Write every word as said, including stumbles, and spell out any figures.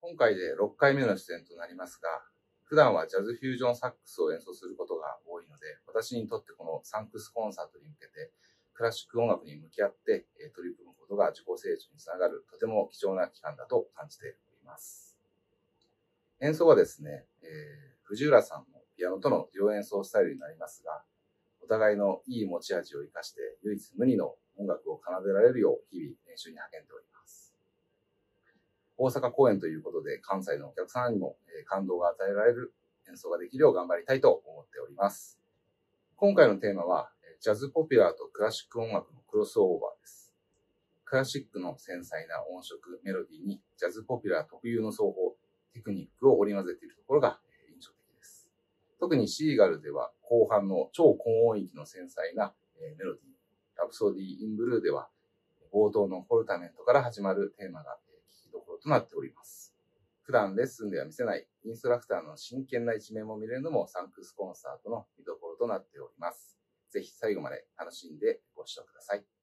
今回でろっかいめの出演となりますが、普段はジャズフュージョンサックスを演奏することが多いので、私にとってこのサンクスコンサートに向けて、クラシック音楽に向き合って取り組むことが自己成長につながるとても貴重な期間だと感じております。演奏はですね、えー、藤浦さんのピアノとのデュオ演奏スタイルになりますが、お互いのいい持ち味を生かして唯一無二の音楽を奏でられるよう日々練習に励んでおります。大阪公演ということで関西のお客さんにも感動が与えられる演奏ができるよう頑張りたいと思っております。今回のテーマはジャズポピュラーとクラシック音楽のクロスオーバーです。クラシックの繊細な音色、メロディーにジャズポピュラー特有の奏法、テクニックを織り交ぜているところが印象的です。特にシーガルでは後半の超高音域の繊細なメロディー、ラプソディー・イン・ブルーでは冒頭のフォルタメントから始まるテーマが聴きどころとなっております。普段レッスンでは見せないインストラクターの真剣な一面も見れるのもサンクスコンサートの見どころとなっております。ぜひ最後まで楽しんでご視聴ください。